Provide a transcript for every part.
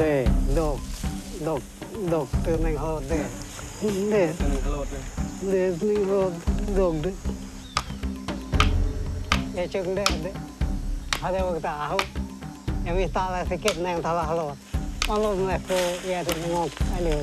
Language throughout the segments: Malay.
Deh, dok, tenang hot deh. Deh, tenang hot, dok deh. Ya cek deh. Ada waktu tahu. Yang minta sedikit neng talah lo. Kalau mereka ya tengok ada.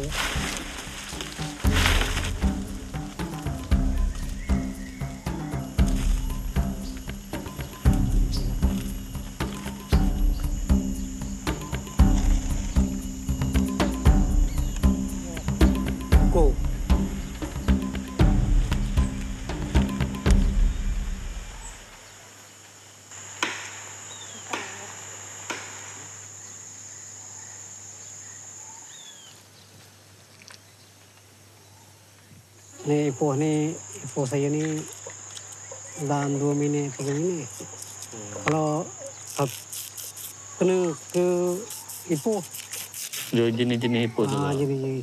Go. Ini ipoh saya ni dalam 2 minit, 3 minit. Kalau kena ke ipoh. Jenis-jenis ipoh tu. Jenis.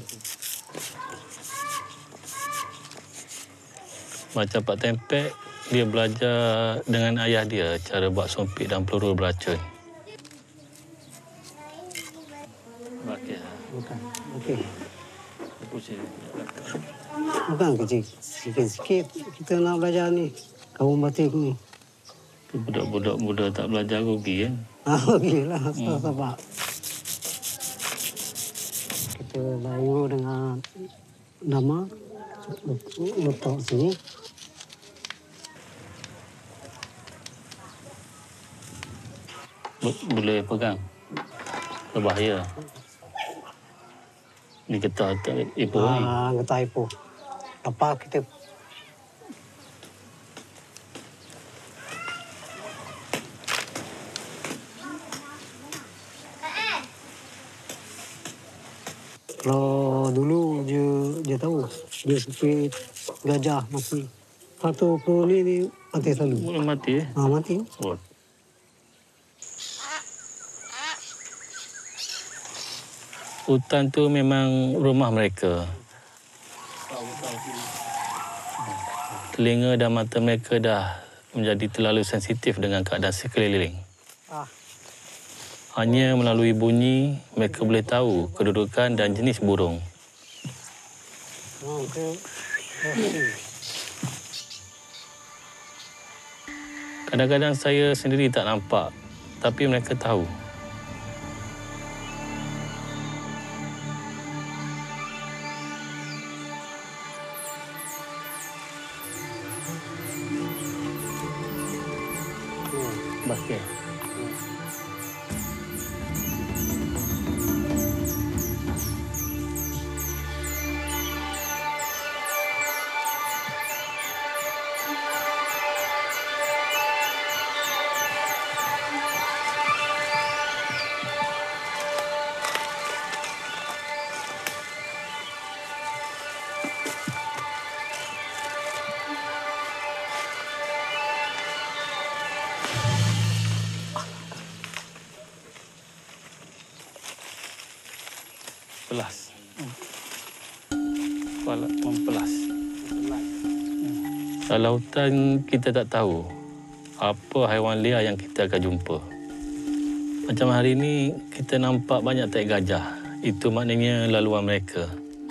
Macam Pak Tempek, dia belajar dengan ayah dia cara buat sompit dan peluru beracun. Okey. Bukan. Okey. Pusing. Bukan kecil. Sikit-sikit kita nak belajar ni. Kaum batik ni. Budak-budak muda tak belajar rugi kan? Okeylah. Sebab kita layu dengan nama letak sini. Boleh pegang. Berbahaya. Ni getah ipoh ni. Getah ipoh. Apa kita kalau dulu dia tahu dia supir gajah mati. Satu peluru ni mati selalu. Mati eh? Mati. Oh. Hutan tu memang rumah mereka. Telinga dan mata mereka dah menjadi terlalu sensitif dengan keadaan sekeliling. Hanya melalui bunyi, mereka boleh tahu kedudukan dan jenis burung. Kadang-kadang saya sendiri tak nampak, tapi mereka tahu. Bakir. Pelas. Kepala mempelas. Dalam hutan kita tak tahu apa haiwan liar yang kita akan jumpa. Macam hari ini kita nampak banyak taik gajah. Itu maknanya laluan mereka.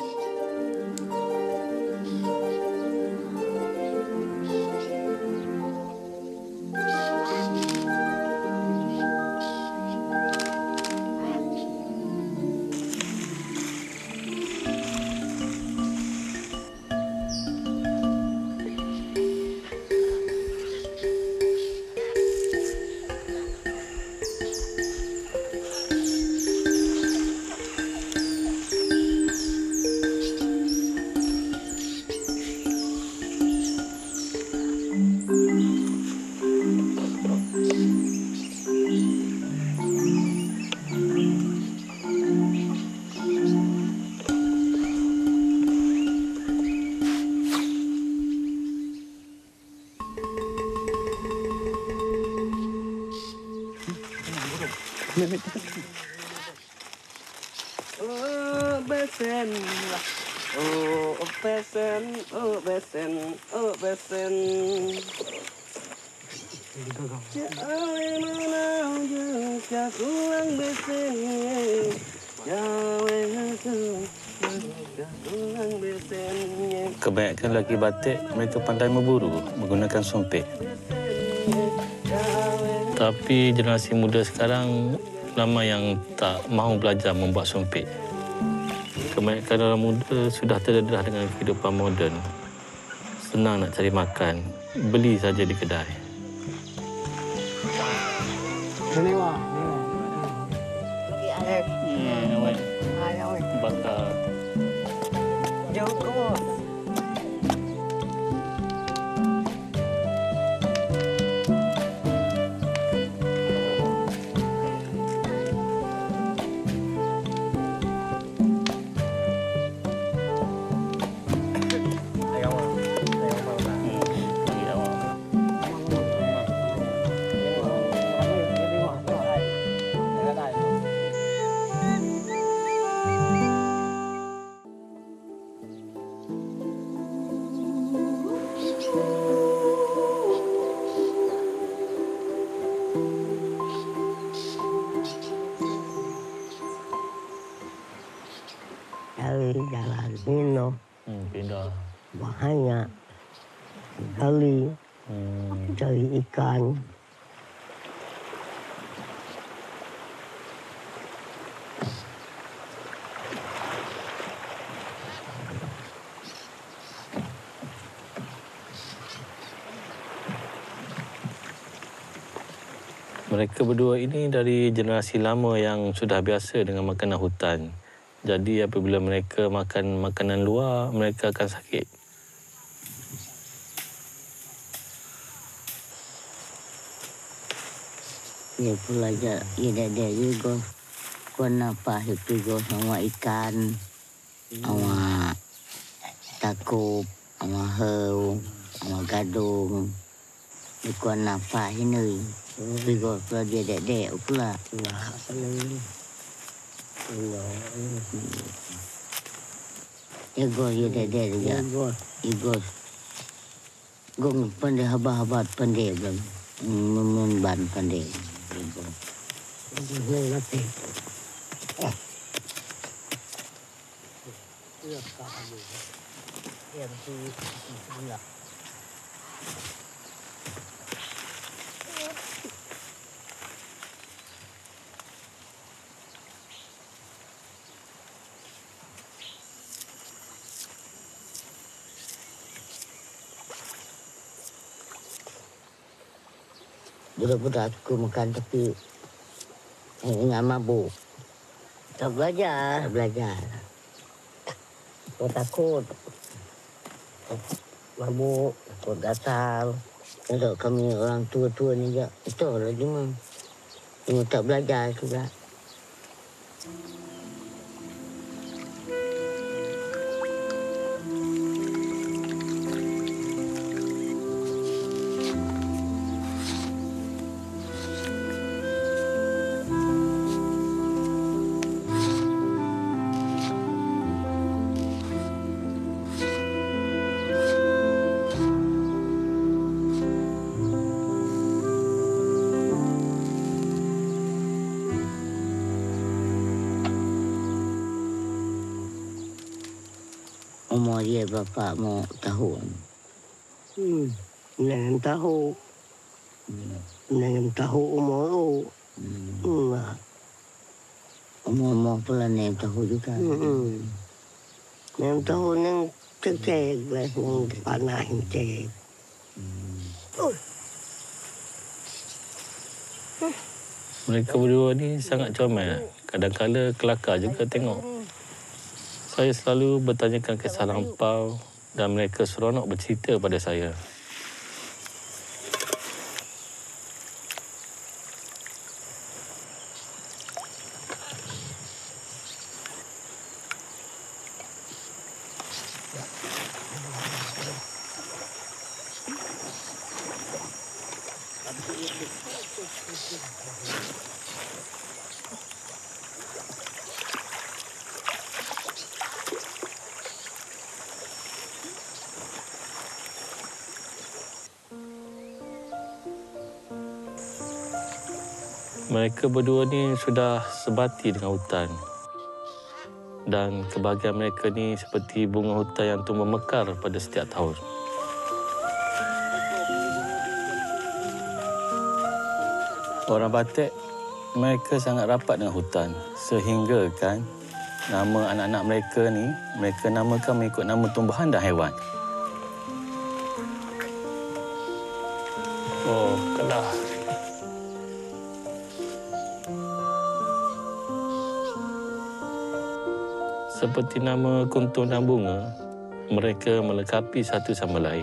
Oh besen, oh besen, oh besen, oh besen. Cak mana jengka kurang besen. Kebanyakan lelaki batik, mereka pandai memburu menggunakan sumpit. Tapi generasi muda sekarang ramai yang tak mahu belajar membuat sumpit. Kebanyakan orang muda sudah terdedah dengan kehidupan moden. Senang nak cari makan, beli saja di kedai. Mewah. Awak bakar. Jauh kau. Dari jalan Nino Pindah. banyak kali cari ikan. Mereka berdua ini dari generasi lama yang sudah biasa dengan makanan hutan. Jadi apabila mereka makan makanan luar, mereka akan sakit. Ya pula aja, ya ada juga. Kau nampak itu juga sama ikan, sama takup, sama heu, sama gadung. Kau nampak ini, juga pula dia dek pula. Nah, senang. Ya go ya dek juga. Igo, gong pandai habat pandai belum, memban pandai. Ini nanti. Budak-budak aku makan tapi nggak mabuk. Tak belajar. Tak belajar. Kau takut. Mabuk, takut gatal. Kalau kami orang tua-tua ni je, betul lah cuma tak belajar juga. Umur dia berapa mau tahun? Jangan tahu. Jangan tahu umur. Nah. Umur pula ni tahu juga. Yang tahu yang cek lah, yang panah yang cek. Mereka berdua ni sangat comel. Kadang-kadang kelakar juga tengok. Saya selalu bertanyakan kisah lampau dan mereka seronok bercerita pada saya. Mereka berdua ni sudah sebati dengan hutan. Dan kebahagiaan mereka ni seperti bunga hutan yang tumbuh mekar pada setiap tahun. Orang Batak, mereka sangat rapat dengan hutan. Sehingga kan nama anak-anak mereka ni, mereka namakan mengikut nama tumbuhan dan haiwan. Oh, Kedah. Seperti nama kuntung dan bunga, mereka melengkapi satu sama lain.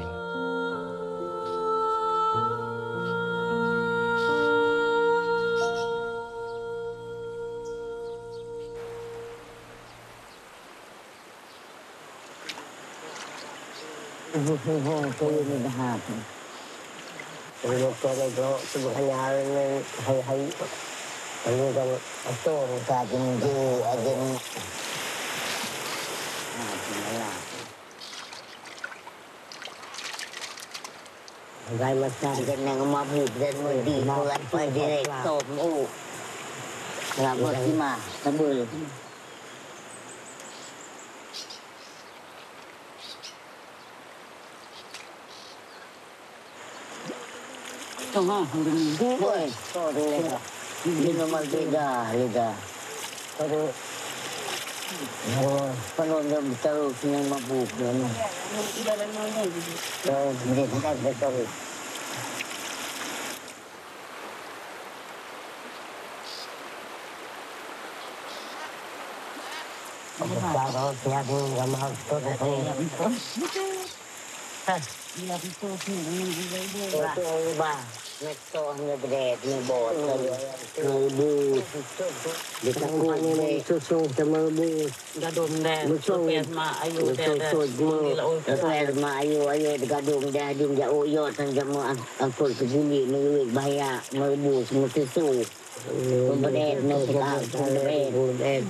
Tuloy mo lahat. Ano ko na ito, subukanyaran ng hay-hay. Ano ka, Ito, kajin di, ajin. Wala. hanggang mas na. Sige na nga mabuk dan mo di, bulan pa direkto mo. Rabot si ma, sabul. Ito ha, Boy, sorry na. Hindi naman liga. Pero, Panon na bitaro sinang mabuk. Ano? So, hindi na bitaro. pagkakaroon, siya din yung mahal ko na ito. Ito ang iba. Next ang nagret, may bot. Malbus. Di ka kuha niya ng susong sa malbus. Gadong deh, supir ma ayu deh deh. Susod mo. Pero maayo, gadong dading ja uyot ang jamo ang pulkabuli, mayuwig bahaya, malbus, masisu. Pembedet, nasikap, pembedet.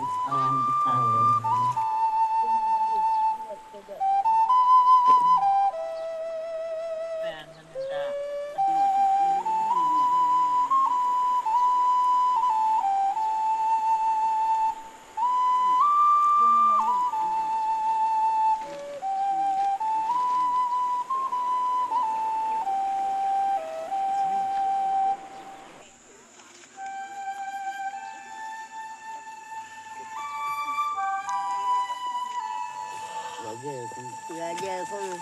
Belajar pun.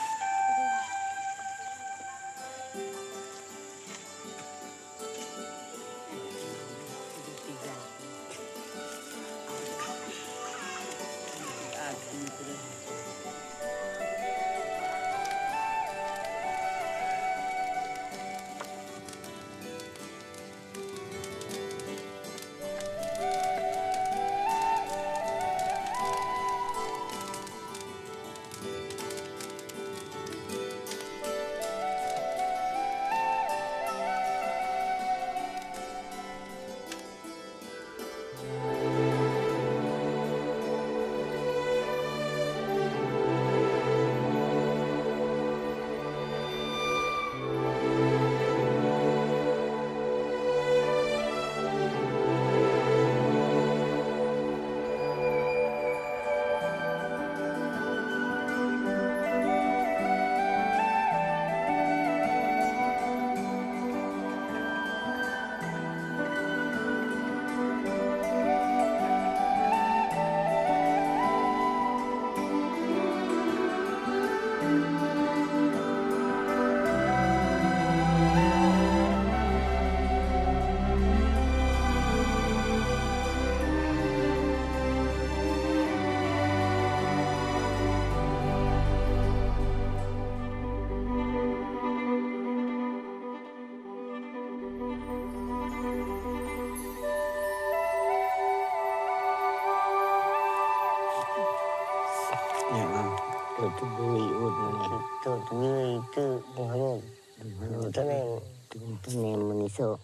Itu beli itu beli itu bukan tenang Tenang meniso.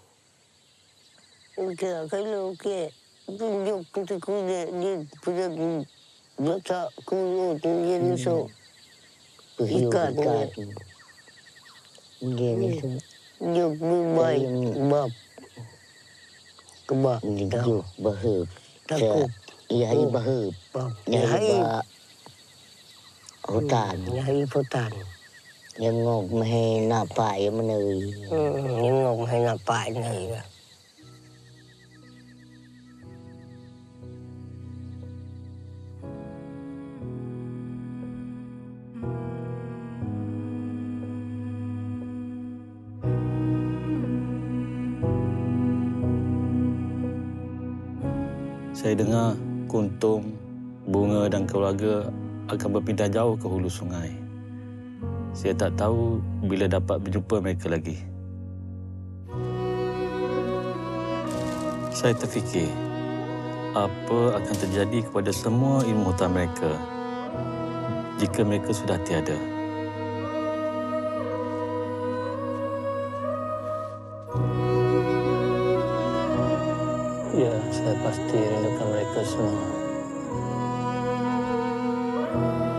okey kalau okey tunjuk kita kuda di pada letak kuda dia nisok ikat Dia ni tu. dia baik bab kebab Dia bahar. takut Iya, hari bahub. Ya, hari hutan. Ya, hari hutan. Yang ngok mahe napai meneri. Những ngục hay là phải này. Saya dengar Kuntum, Bunga dan keluarga akan berpindah jauh ke hulu sungai. Saya tak tahu bila dapat berjumpa mereka lagi. Saya terfikir, apa akan terjadi kepada semua ilmu hutan mereka jika mereka sudah tiada. Ya, saya pasti rindukan mereka semua.